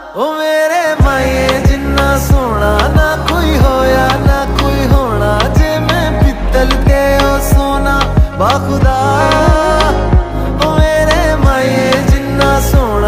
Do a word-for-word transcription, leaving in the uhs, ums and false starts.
ओ मेरे माए जिन्ना सोना ना कोई होया ना कोई होना, जे मैं पित्तल ते ओ सोना बाखुदा।